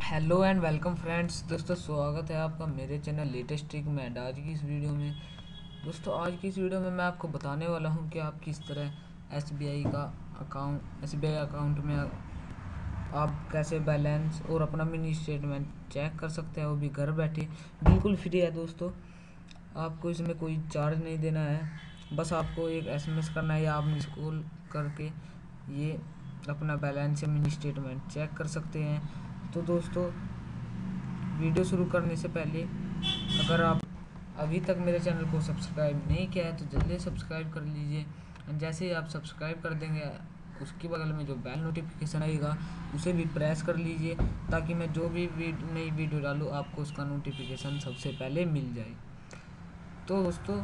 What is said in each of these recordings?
Hello and welcome friends. दोस्तों स्वागत है आपका मेरे चैनल लेटेस्ट ट्रिक में। आज की इस वीडियो में आज की इस वीडियो में मैं आपको बताने वाला हूं कि आप किस तरह एसबीआई अकाउंट में आप कैसे बैलेंस और अपना मिनी स्टेटमेंट चेक कर सकते हैं, वो भी घर बैठे। बिल्कुल फ्री है दोस्तों, आपको इसमें कोई चार्ज नहीं देना है। बस आपको एक एसएमएस करना है या आप मिस कॉल करके ये अपना बैलेंस या मिनी स्टेटमेंट चेक कर सकते हैं। तो दोस्तों, वीडियो शुरू करने से पहले अगर आप अभी तक मेरे चैनल को सब्सक्राइब नहीं किया है तो जल्दी सब्सक्राइब कर लीजिए। जैसे ही आप सब्सक्राइब कर देंगे, उसके बगल में जो बेल नोटिफिकेशन आएगा उसे भी प्रेस कर लीजिए, ताकि मैं जो भी नई वीडियो डालूँ आपको उसका नोटिफिकेशन सबसे पहले मिल जाए। तो दोस्तों,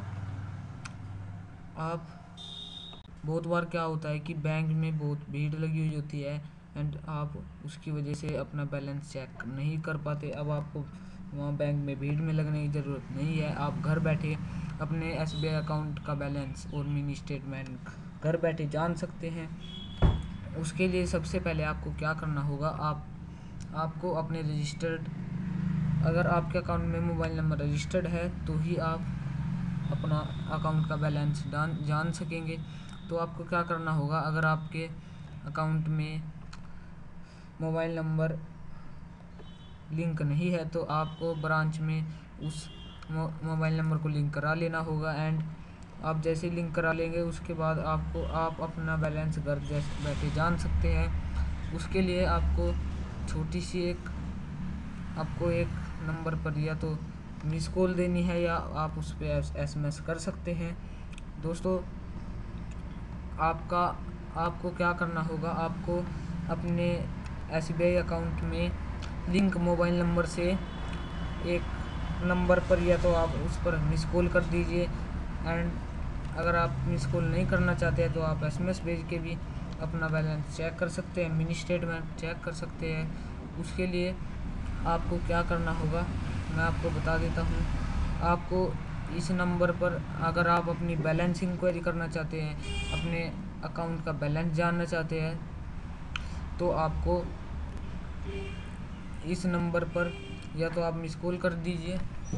आप बहुत बार क्या होता है कि बैंक में बहुत भीड़ लगी हुई होती है एंड आप उसकी वजह से अपना बैलेंस चेक नहीं कर पाते। अब आपको वहाँ बैंक में भीड़ में लगने की ज़रूरत नहीं है, आप घर बैठे अपने एसबीआई अकाउंट का बैलेंस और मिनी स्टेटमेंट घर बैठे जान सकते हैं। उसके लिए सबसे पहले आपको क्या करना होगा, आपको अपने रजिस्टर्ड, अगर आपके अकाउंट में मोबाइल नंबर रजिस्टर्ड है तो ही आप अपना अकाउंट का बैलेंस जान सकेंगे। तो आपको क्या करना होगा, अगर आपके अकाउंट में मोबाइल नंबर लिंक नहीं है तो आपको ब्रांच में उस मोबाइल नंबर को लिंक करा लेना होगा। एंड आप जैसे लिंक करा लेंगे उसके बाद आप अपना बैलेंस घर जैसे बैठे जान सकते हैं। उसके लिए छोटी सी एक आपको एक नंबर पर या तो मिस कॉल देनी है या आप उस पर एसएमएस कर सकते हैं। दोस्तों, आपको क्या करना होगा, आपको अपने एसबीआई अकाउंट में लिंक मोबाइल नंबर से एक नंबर पर या तो आप उस पर मिस कॉल कर दीजिए। एंड अगर आप मिस कॉल नहीं करना चाहते हैं तो आप एसएमएस भेज के भी अपना बैलेंस चेक कर सकते हैं, मिनी स्टेटमेंट चेक कर सकते हैं। उसके लिए आपको क्या करना होगा मैं आपको बता देता हूँ। आपको इस नंबर पर, अगर आप अपनी बैलेंस इंक्वायरी करना चाहते हैं, अपने अकाउंट का बैलेंस जानना चाहते हैं, तो आपको इस नंबर पर या तो आप मिस कॉल कर दीजिए।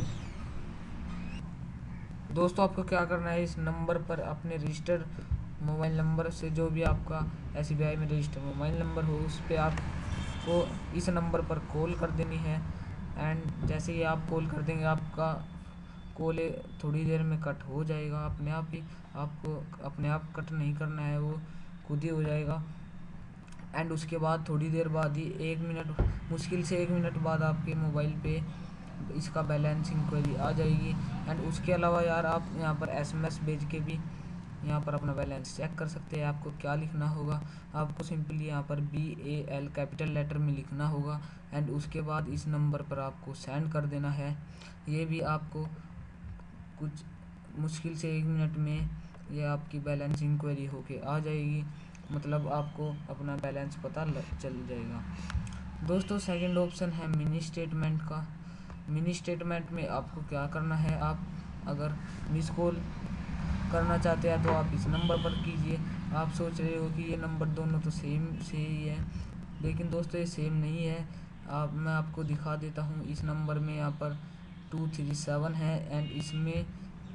दोस्तों, आपको क्या करना है, इस नंबर पर अपने रजिस्टर्ड मोबाइल नंबर से, जो भी आपका एसबीआई में रजिस्टर्ड मोबाइल नंबर हो, उस पर आपको इस नंबर पर कॉल कर देनी है। एंड जैसे ही आप कॉल कर देंगे, आपका कॉल थोड़ी देर में कट हो जाएगा अपने आप ही। आपको अपने आप कट नहीं करना है, वो खुद ही हो जाएगा। एंड उसके बाद थोड़ी देर बाद ही 1 मिनट, मुश्किल से 1 मिनट बाद आपके मोबाइल पे इसका बैलेंस इंक्वायरी आ जाएगी। एंड उसके अलावा यार, आप यहाँ पर एसएमएस भेज के भी यहाँ पर अपना बैलेंस चेक कर सकते हैं। आपको क्या लिखना होगा, आपको सिंपली यहाँ पर BAL कैपिटल लेटर में लिखना होगा एंड उसके बाद इस नंबर पर आपको सेंड कर देना है। ये भी आपको कुछ मुश्किल से 1 मिनट में ये आपकी बैलेंस इंक्वायरी होके आ जाएगी, मतलब आपको अपना बैलेंस पता चल जाएगा। दोस्तों, सेकंड ऑप्शन है मिनी स्टेटमेंट का। मिनी स्टेटमेंट में आपको क्या करना है, आप अगर मिस कॉल करना चाहते हैं तो आप इस नंबर पर कीजिए। आप सोच रहे हो कि ये नंबर दोनों तो सेम से ही है, लेकिन दोस्तों ये सेम नहीं है। मैं आपको दिखा देता हूँ। इस नंबर में यहाँ पर 237 है एंड इसमें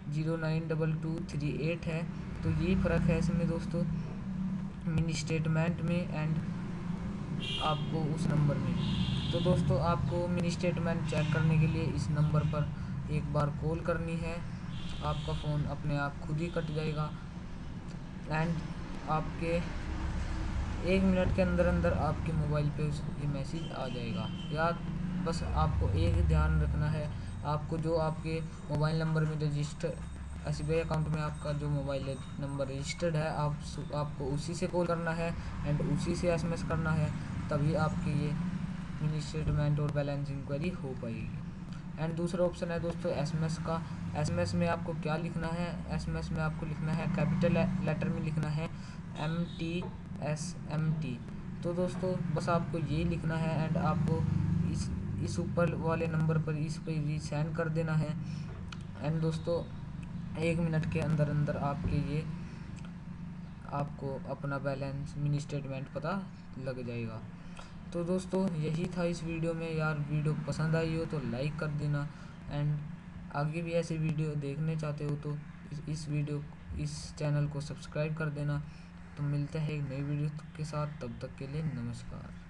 092238 है। तो यही फ़र्क है इसमें दोस्तों, मिनी स्टेटमेंट में एंड आपको उस नंबर में। तो दोस्तों, आपको मिनी स्टेटमेंट चेक करने के लिए इस नंबर पर एक बार कॉल करनी है। आपका फ़ोन अपने आप खुद ही कट जाएगा एंड आपके 1 मिनट के अंदर अंदर आपके मोबाइल पे ये मैसेज आ जाएगा। या बस आपको एक ध्यान रखना है, आपको जो आपके मोबाइल नंबर में रजिस्टर, एसबीआई अकाउंट में आपका जो मोबाइल नंबर रजिस्टर्ड है, आपको उसी से कॉल करना है एंड उसी से एसएमएस करना है, तभी आपकी ये मिनी स्टेटमेंट और बैलेंस इंक्वायरी हो पाएगी। एंड दूसरा ऑप्शन है दोस्तों एसएमएस का। एसएमएस में आपको क्या लिखना है, एसएमएस में आपको लिखना है कैपिटल लेटर में लिखना है MTSMT। तो दोस्तों, बस आपको ये लिखना है एंड आपको इस ऊपर वाले नंबर पर इस पर भी सेंड कर देना है। एंड दोस्तों, 1 मिनट के अंदर अंदर आपको अपना बैलेंस मिनी स्टेटमेंट पता लग जाएगा। तो दोस्तों यही था इस वीडियो में। यार वीडियो पसंद आई हो तो लाइक कर देना, एंड आगे भी ऐसी वीडियो देखने चाहते हो तो इस चैनल को सब्सक्राइब कर देना। तो मिलते हैं एक नई वीडियो के साथ, तब तक के लिए नमस्कार।